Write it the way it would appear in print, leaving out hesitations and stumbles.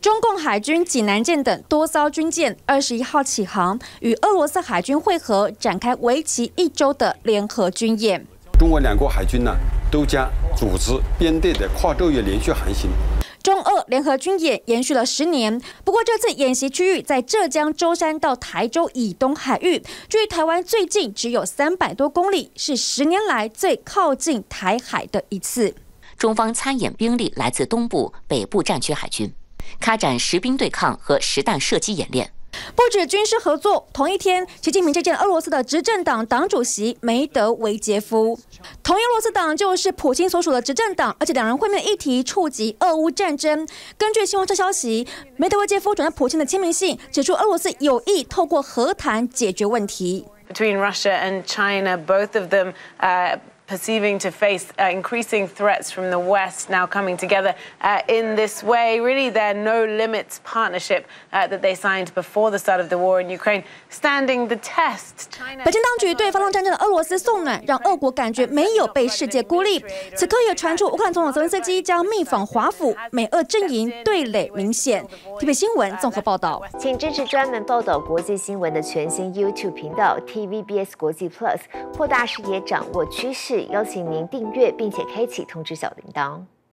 中共海军济南舰等多艘军舰21号起航，与俄罗斯海军会合，展开为期1周的联合军演。 中俄两国海军呢，都将组织编队的跨昼夜连续航行。 中俄联合军演延续了10年，不过这次演习区域在浙江舟山到台州以东海域，距离台湾最近只有300多公里，是10年来最靠近台海的一次。 中方参演兵力来自东部、北部战区海军，开展实兵对抗和实弹射击演练。 不止军事合作，同一天，习近平接见俄罗斯的执政党党主席梅德韦杰夫。同一俄罗斯党就是普京所属的执政党，而且两人会面的议题触及俄乌战争。根据新华社消息，梅德韦杰夫转达普京的签名信，指出俄罗斯有意透过和谈解决问题。 Between Russia and China, both of them perceiving to face increasing threats from the West now coming together in this way. Really, their no limits partnership that they signed before the start of the war in Ukraine standing the test. 北京当局对发动战争的俄罗斯送暖，让俄国感觉没有被世界孤立。此刻也传出乌克兰总统泽连斯基将密访华府，美俄阵营对垒明显。TVB 新闻综合报道， 请支持专门报道国际新闻的全新 YouTube 频道 TVBS 国际 Plus， 扩大视野，掌握趋势。邀请您订阅并且开启通知小铃铛。